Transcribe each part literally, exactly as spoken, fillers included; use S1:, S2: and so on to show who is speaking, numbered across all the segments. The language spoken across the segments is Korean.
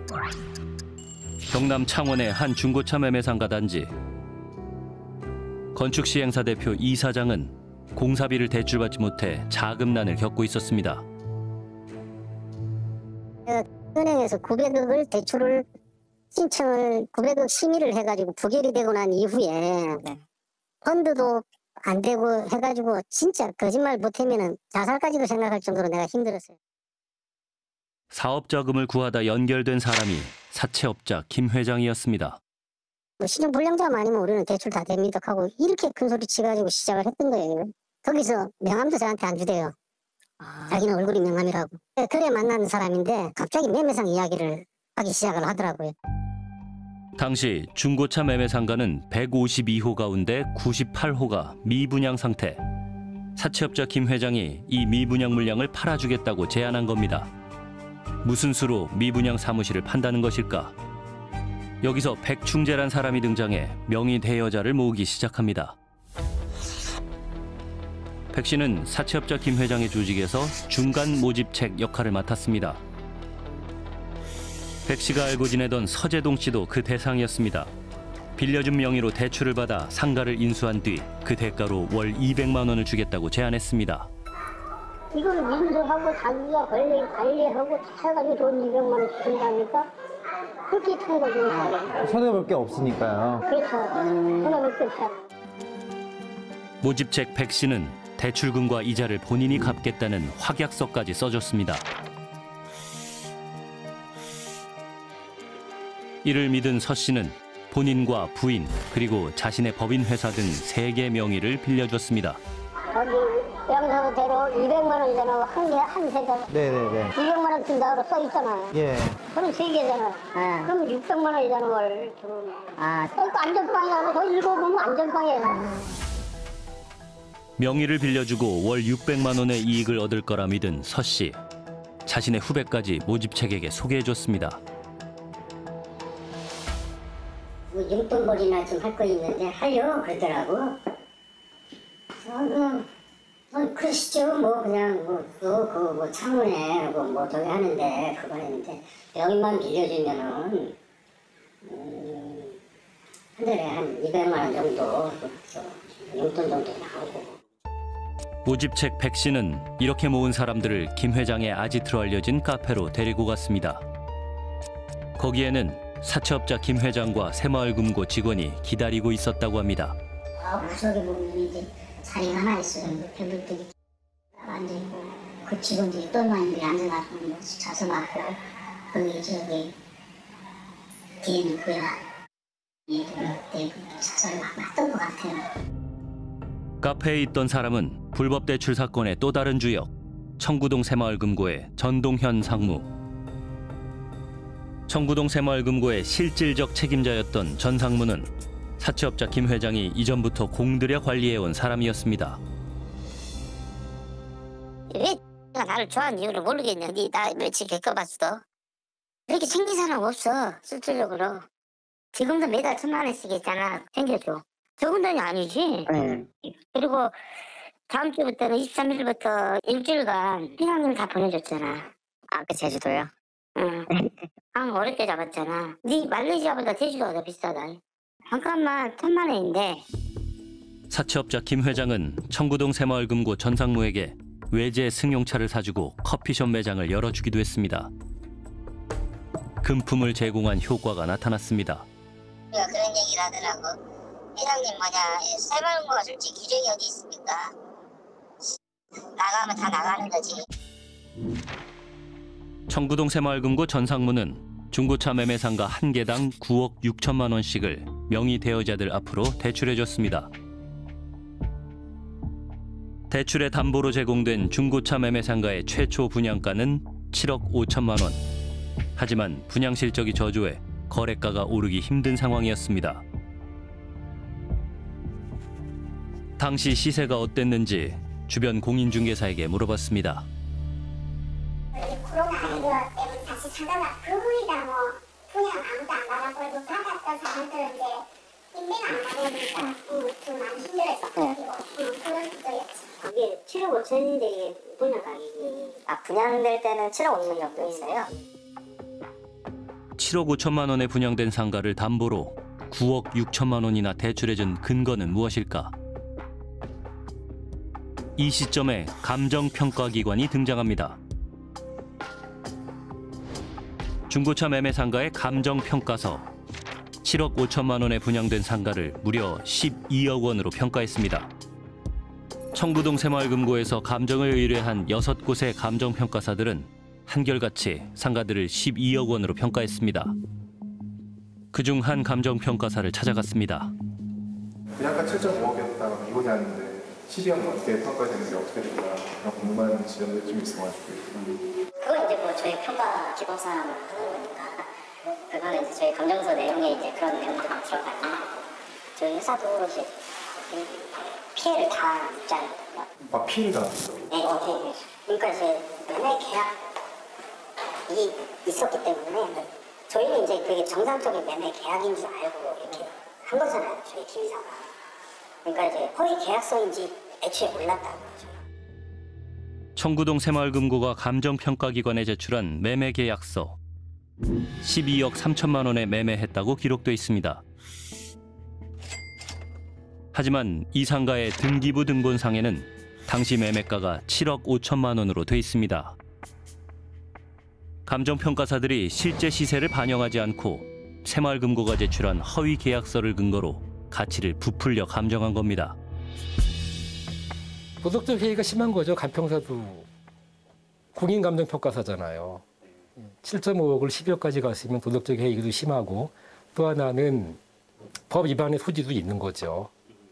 S1: 경남 창원의 한 중고차 매매 상가 단지. 건축시행사 대표 이 사장은 공사비를 대출받지 못해 자금난을 겪고 있었습니다.
S2: 은행에서 구백억을 대출을 신청을 구백억 심의를 해가지고 부결이 되고 난 이후에 네. 펀드도 안 되고 해가지고 진짜 거짓말 못하면은 자살까지도 생각할 정도로 내가 힘들었어요.
S1: 사업 자금을 구하다 연결된 사람이 사채업자 김 회장이었습니다.
S2: 뭐 신용불량자만 아니면 우리는 대출 다 됩니다 하고 이렇게 큰 소리 치가지고 시작을 했던 거예요. 거기서 명함도 저한테 안 주대요. 아. 자기는 얼굴이 명함이라고. 그래 만난 사람인데 갑자기 매매상 이야기를 하기 시작을 하더라고요.
S1: 당시 중고차 매매 상가는 백오십이 호 가운데 구십팔 호가 미분양 상태. 사채업자 김 회장이 이 미분양 물량을 팔아주겠다고 제안한 겁니다. 무슨 수로 미분양 사무실을 판다는 것일까? 여기서 백충재란 사람이 등장해 명의 대여자를 모으기 시작합니다. 백 씨는 사채업자 김 회장의 조직에서 중간 모집책 역할을 맡았습니다. 백 씨가 알고 지내던 서재동 씨도 그 대상이었습니다. 빌려준 명의로 대출을 받아 상가를 인수한 뒤 그 대가로 월 이백만 원을 주겠다고 제안했습니다.
S2: 이걸 인수하고 자기가 관리, 관리하고 해가지고 돈 이백만 원 준다니까 그렇게 큰 거죠.
S3: 손해볼 게 없으니까요.
S2: 그렇죠. 음... 손해볼 게 없어요.
S1: 모집책 백 씨는 대출금과 이자를 본인이 갚겠다는 확약서까지 써줬습니다. 이를 믿은 서 씨는 본인과 부인 그리고 자신의 법인 회사 등 세 개 명의를 빌려줬습니다.
S2: 여기 양사대로 이백만 원이잖아. 한 개, 한 세잖아.
S3: 네네네.
S2: 이백만 원 준다고 써있잖아요.
S3: 예.
S2: 그럼 세 개잖아. 네. 그럼 육백만 원이잖아, 월. 아, 그러니까 안전빵이야. 더 읽어보면 안전빵이야.
S1: 명의를 빌려주고 월 육백만 원의 이익을 얻을 거라 믿은 서 씨. 자신의 후배까지 모집책에게 소개해줬습니다.
S2: 뭐 용돈벌이나 좀 할 거 있는데 하려 그러더라고. 어, 어, 그러시죠. 뭐 그냥 뭐그뭐 창원에 뭐, 뭐 저기 하는데 그거 했는데 여기만 빌려주면은 음, 한 달에 한 이백만 원 정도 용돈 정도 나오고.
S1: 모집책 백 씨는 이렇게 모은 사람들을 김 회장의 아지트로 알려진 카페로 데리고 갔습니다. 거기에는 사채업자 김 회장과 새마을금고 직원이 기다리고 있었다고 합니다.
S2: 아, 구석에 보면 이제 자리가 하나 있어요. 배불뚝이 앉아있고 그 직원들이 똘마니들이 앉아가지고 뭐 자서 맞고 거기 저기 뒤에는 그 애가 얘들이 자서를 막 맞던 것 같아요.
S1: 카페에 있던 사람은 불법 대출 사건의 또 다른 주역, 청구동 새마을금고의 전동현 상무. 청구동 새마을금고의 실질적 책임자였던 전 상무는 사채업자 김 회장이 이전부터 공들여 관리해온 사람이었습니다.
S2: 왜 내가 나를 좋아하는 이유를 모르겠냐. 니 나 며칠 겪어봤어. 그렇게 챙긴 사람 없어. 실질적으로. 지금도 매달 천만 원씩 있잖아. 챙겨줘. 적은 돈이 아니지. 응. 그리고 다음 주부터는 이십삼 일부터 일주일간 피난금 다 보내줬잖아.
S4: 아, 그 제주도요?
S2: 응. 강 어렵게 잡았잖아. 네 말레이시아보다 제주도가 더 비싸다. 잠깐만 천만 원인데.
S1: 사채업자 김 회장은 청구동 새마을금고 전 상무에게 외제 승용차를 사주고 커피숍 매장을 열어주기도 했습니다. 금품을 제공한 효과가 나타났습니다.
S2: 우리가 그런 얘기를 하더라고. 회장님 뭐냐, 새마을금고가 솔직히 규정이 어디 있습니까? 나가면 다 나가는 거지.
S1: 청구동 새마을금고 전 상무는 중고차 매매 상가 한 개당 구억 육천만 원씩을 명의 대여자들 앞으로 대출해줬습니다. 대출의 담보로 제공된 중고차 매매 상가의 최초 분양가는 칠억 오천만 원. 하지만 분양 실적이 저조해 거래가가 오르기 힘든 상황이었습니다. 당시 시세가 어땠는지 주변 공인중개사에게 물어봤습니다.
S2: 코로나 때문에 다시 상가가 그분이다 뭐 분양 아무도 안 받아버리고 받았던 사람들은 이제 인내가 안 받으니까 좀 많이 힘들었었고 그런 것도였지. 그게 칠억 오천인데 이게 분양 가격이.
S4: 아, 분양될 때는 칠억 오천 정도 있어요?
S1: 칠억 오천만 원에 분양된 상가를 담보로 구억 육천만 원이나 대출해준 근거는 무엇일까? 이 시점에 감정평가기관이 등장합니다. 중고차 매매 상가의 감정평가서. 칠억 오천만 원에 분양된 상가를 무려 십이억 원으로 평가했습니다. 청부동 새마을금고에서 감정을 의뢰한 여섯 곳의 감정평가사들은 한결같이 상가들을 십이억 원으로 평가했습니다. 그중 한 감정평가사를 찾아갔습니다.
S3: 분양가 칠 점 오억이었다가 이혼이 아닌데 십이억 넘게 평가되는데 어떻게 될까 궁금한 지점들이 좀 있어가지고.
S4: 그건 이제 뭐 저희 평가 기법상 하는 거니까 그거는 이제 저희 감정서 내용에 이제 그런 내용들이 들어가 있고 저희 회사도 이제 피해를 다 입잖아요.
S3: 아, 피해가?
S4: 네, 어, 그러니까 이제 매매 계약이 있었기 때문에 저희는 이제 그게 정상적인 매매 계약인 줄 알고 이렇게 한 거잖아요, 저희 기회사가. 그러니까 이제 허위 계약서인지 애초에 몰랐다는 거죠.
S1: 청구동 새마을금고가 감정평가기관에 제출한 매매계약서. 십이억 삼천만 원에 매매했다고 기록돼 있습니다. 하지만 이 상가의 등기부 등본상에는 당시 매매가가 칠억 오천만 원으로 돼 있습니다. 감정평가사들이 실제 시세를 반영하지 않고 새마을금고가 제출한 허위 계약서를 근거로 가치를 부풀려 감정한 겁니다.
S5: 도덕적 해이가 심한 거죠. 간평사도 공인감정평가사잖아요. 칠 점 오억을 십여억까지 갔으면 도덕적 해이도 심하고 또 하나는 법 위반의 소지도 있는 거죠.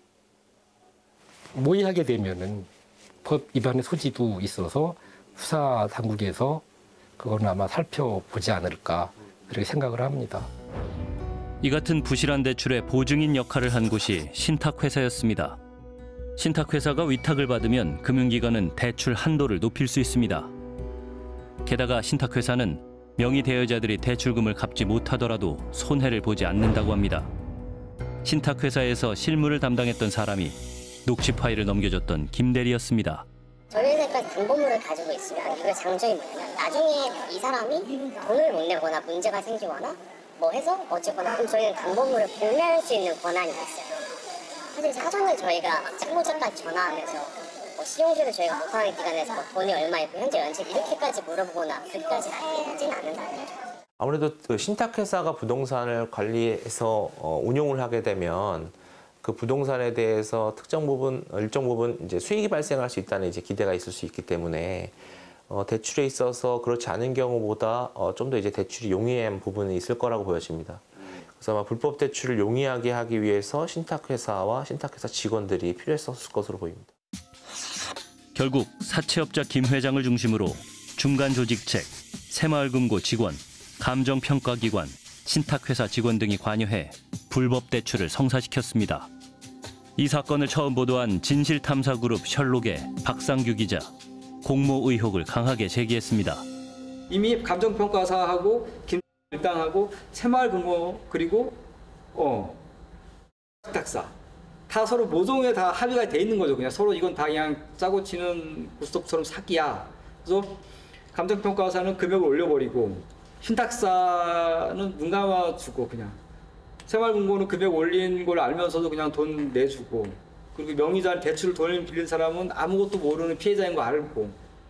S5: 모의하게 되면은 법 위반의 소지도 있어서 수사 당국에서 그건 아마 살펴보지 않을까 그렇게 생각을 합니다.
S1: 이 같은 부실한 대출의 보증인 역할을 한 곳이 신탁회사였습니다. 신탁회사가 위탁을 받으면 금융기관은 대출 한도를 높일 수 있습니다. 게다가 신탁회사는 명의 대여자들이 대출금을 갚지 못하더라도 손해를 보지 않는다고 합니다. 신탁회사에서 실무를 담당했던 사람이 녹취 파일을 넘겨줬던 김 대리였습니다.
S4: 저희 회사까지 담보물을 가지고 있으면 이거 장점이 뭐냐면 나중에 이 사람이 돈을 못 내거나 문제가 생기거나 뭐 해서 어쨌거나 그럼 저희는 담보물을 불매할 수 있는 권한이 있어요. 사실 사전에 저희가 짱모자까지 전화하면서 뭐 신용조를 저희가 못하는 기간에서 뭐 돈이 얼마 있고 현재 연체 이렇게까지 물어보거나 그렇게까지 하지는 않는다는 거죠.
S6: 아무래도 그 신탁회사가 부동산을 관리해서 어, 운용을 하게 되면 그 부동산에 대해서 특정 부분, 일정 부분 이제 수익이 발생할 수 있다는 이제 기대가 있을 수 있기 때문에 어, 대출에 있어서 그렇지 않은 경우보다 어, 좀 더 이제 대출이 용이한 부분이 있을 거라고 보여집니다. 그래서 아마 불법 대출을 용이하게 하기 위해서 신탁회사와 신탁회사 직원들이 필요했었을 것으로 보입니다.
S1: 결국 사채업자 김 회장을 중심으로 중간 조직책, 새마을금고 직원, 감정평가기관, 신탁회사 직원 등이 관여해 불법 대출을 성사시켰습니다. 이 사건을 처음 보도한 진실탐사그룹 셜록의 박상규 기자, 공모 의혹을 강하게 제기했습니다.
S7: 이미 감정평가사하고 김 일당하고 새마을금고 그리고 어 신탁사 다 서로 모종에 다 합의가 돼 있는 거죠. 그냥 서로 이건 다 그냥 짜고 치는 고스톱처럼 사기야. 그래서 감정평가사는 금액을 올려버리고 신탁사는 눈 감아주고 그냥 새마을금고는 금액 올린 걸 알면서도 그냥 돈 내주고 그리고 명의자 대출 돈을 빌린 사람은 아무것도 모르는 피해자인 거 알고.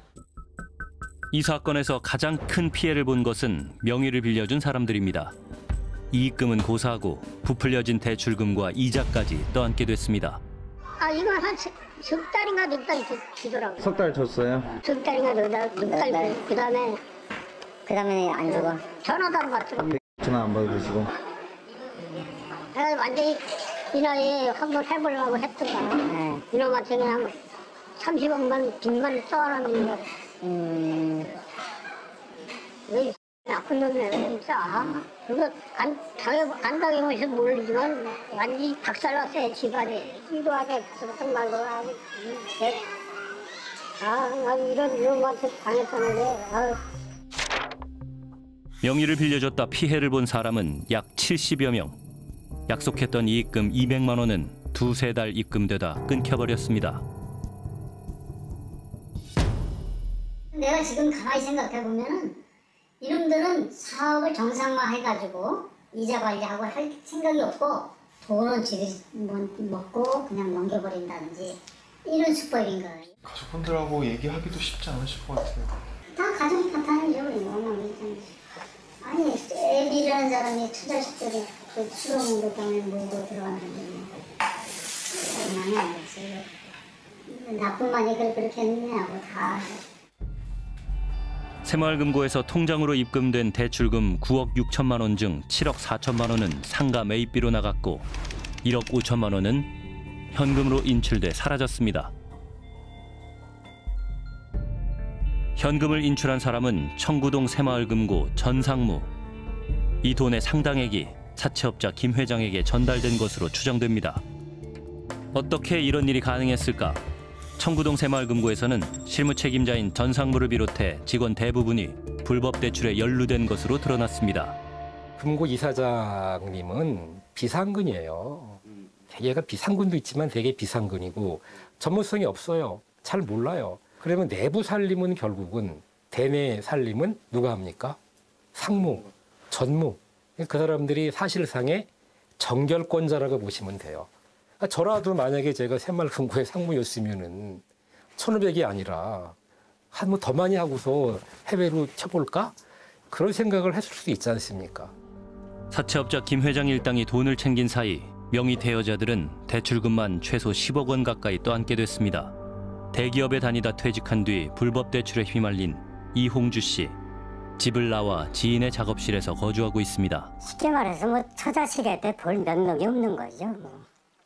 S1: 이 사건에서 가장 큰 피해를 본 것은 명의를 빌려준 사람들입니다. 이익금은 고사하고 부풀려진 대출금과 이자까지 떠안게 됐습니다.
S2: 아 이건 한 석 달인가 넉 달 주더라고요.
S8: 석 달 줬어요?
S2: 석 달인가 넉 달, 넉 달. 그 다음에
S4: 그 다음에 안 주고
S2: 전화도 안 받더라고요.
S8: 전화 안 받으시고.
S2: 내가 완전히 이 나이에 한번 해보려고 했던가. 네. 이놈한테 그냥 삼십억만 빚만 떠안았는데. 음. 왜 나쁜 놈이야 진짜. 그거 간, 당해, 간당해보면서 모르지만 완전히 박살났어요 집안에. 이도하게 그랬던 말고 아주 아, 나 이런 이놈한테 당했다는데 아.
S1: 명의를 빌려줬다 피해를 본 사람은 약 칠십여 명. 약속했던 이익금 이백만 원은 두세 달 입금되다 끊겨버렸습니다.
S2: 내가 지금 가만히 생각해보면
S9: 이놈들은 사업을 정상화해가지고 이자 관리하고 할 생각이 없고 돈은 지들이 먹고 그냥 넘겨버린다든지 이런 수법인 거예요.
S3: 가족분들하고 얘기하기도 쉽지 않으실 것 같아요.
S9: 다 가족이 파탄이죠. 아니 애비라는 사람이 투자식들이 그 수동으로 땅에 물고 들어갔는데 장난이 아니었어요. 나뿐만이 그렇게 했느냐고 다.
S1: 새마을금고에서 통장으로 입금된 대출금 구억 육천만 원 중 칠억 사천만 원은 상가 매입비로 나갔고 일억 오천만 원은 현금으로 인출돼 사라졌습니다. 현금을 인출한 사람은 청구동 새마을금고 전상무. 이 돈의 상당액이 사채업자 김 회장에게 전달된 것으로 추정됩니다. 어떻게 이런 일이 가능했을까? 청구동 새마을금고에서는 실무 책임자인 전상무를 비롯해 직원 대부분이 불법 대출에 연루된 것으로 드러났습니다.
S5: 금고 이사장님은 비상근이에요. 대개가 비상근도 있지만 대개 비상근이고 전문성이 없어요. 잘 몰라요. 그러면 내부 살림은 결국은 대내 살림은 누가 합니까? 상무, 전무. 그 사람들이 사실상의 정결권자라고 보시면 돼요. 저라도 만약에 제가 새마을금고의 상무였으면은 천오백이 아니라 한 뭐 더 많이 하고서 해외로 쳐볼까? 그런 생각을 했을 수도 있지 않습니까?
S1: 사채업자 김 회장 일당이 돈을 챙긴 사이 명의 대여자들은 대출금만 최소 십억 원 가까이 떠안게 됐습니다. 대기업에 다니다 퇴직한 뒤 불법 대출에 휘말린 이홍주 씨. 집을 나와 지인의 작업실에서 거주하고 있습니다.
S2: 쉽게 말해서 뭐 처자식한테 볼 면목이 없는 거죠. 뭐,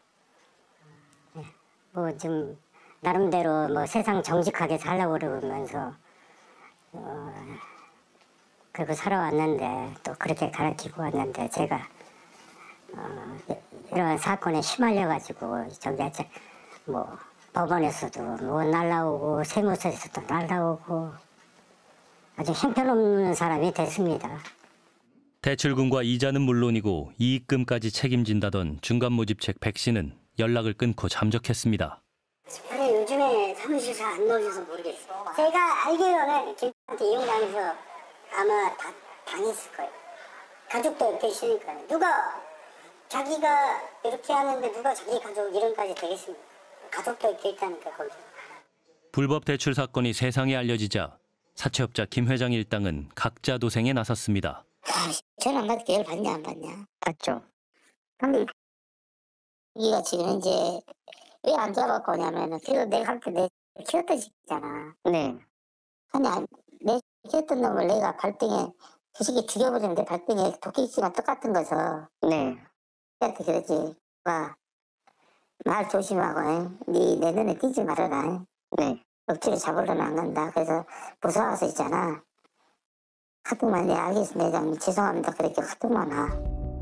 S2: 뭐 좀 나름대로 뭐 세상 정직하게 살려고 그러면서 어, 그리고 살아왔는데 또 그렇게 가르치고 왔는데 제가 어, 이런 사건에 휘말려가지고 저기 뭐 법원에서도 뭐 날라오고 세무서에서도 날라오고 아주 형편없는 사람이 됐습니다.
S1: 대출금과 이자는 물론이고 이익금까지 책임진다던 중간모집책 백 씨는 연락을 끊고 잠적했습니다.
S9: 아니 요즘에 사무실사 안 넣으셔서 모르겠어요. 제가 알기로는 김한테 이용당해서 아마 다 당했을 거예요. 가족도 옆에 있으니까요. 누가 자기가 이렇게 하는데 누가 자기 가족 이름까지 되겠습니까? 가족도 옆에 있다니까 거기.
S1: 불법 대출 사건이 세상에 알려지자 사채업자 김 회장 일당은 각자 도생에 나섰습니다.
S2: 아, 전화 안 받게 열 받냐 안 받냐? 받죠. 근데 이가 지금 이제 왜 안 잡아갖고 오냐면은 그래도 내가 할 때 내 키웠던 새끼잖아. 네. 아니 안- 내 키웠던 놈을 내가 발등에 그 새끼 죽여버리면 내 발등에 도끼치랑 똑같은 거서. 네. 걔한테 그러지. 와, 말 조심하고 네 내 눈에 띄지 말아라. 네. 억지로 잡으려면 안 간다. 그래서 무서워서 있잖아. 하도만 네 알겠습니다. 회장님 죄송합니다. 그렇게 하도만 하.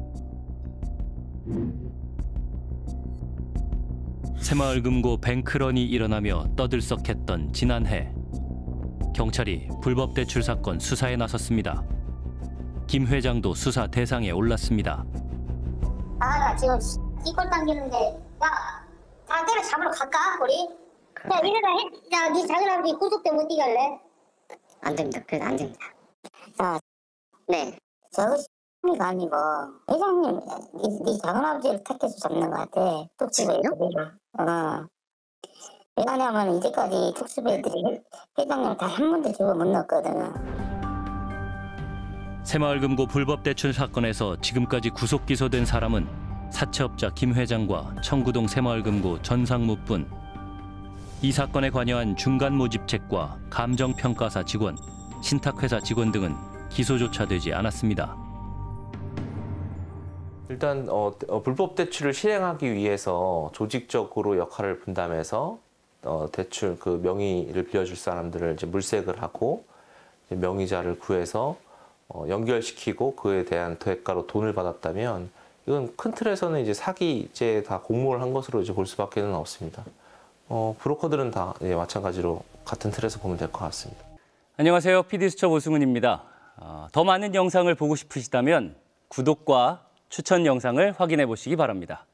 S1: 새마을금고 뱅크런이 일어나며 떠들썩했던 지난해. 경찰이 불법 대출 사건 수사에 나섰습니다. 김 회장도 수사 대상에 올랐습니다.
S9: 아, 지금 이꼴 당기는데 야, 다 때려 잡으러 갈까 우리? 야, 이래라 해. 야, 네 작은 아버지 구속돼 못 이길래?
S2: 안 됩니다. 그래도 안 됩니다. 자, 네. 저 X가 아니고 회장님, 네, 네 작은아버지를 택해서 잡는 것 같아. 특수부애들이. 어. 왜냐하면 이제까지 특수부애들이 회장님 다 한 번도 집어 못 넣었거든.
S1: 새마을금고 불법 대출 사건에서 지금까지 구속 기소된 사람은 사채업자 김 회장과 청구동 새마을금고 전상무뿐. 이 사건에 관여한 중간모집책과 감정평가사 직원, 신탁회사 직원 등은 기소조차 되지 않았습니다.
S6: 일단 어, 어, 불법 대출을 실행하기 위해서 조직적으로 역할을 분담해서 어, 대출 그 명의를 빌려줄 사람들을 이제 물색을 하고 이제 명의자를 구해서 어, 연결시키고 그에 대한 대가로 돈을 받았다면 이건 큰 틀에서는 이제 사기죄에 다 공모를 한 것으로 이제 볼 수밖에는 없습니다. 어, 브로커들은 다 예, 마찬가지로 같은 틀에서 보면 될 것 같습니다.
S10: 안녕하세요. 피디수첩 오승훈입니다. 어, 더 많은 영상을 보고 싶으시다면 구독과 추천 영상을 확인해 보시기 바랍니다.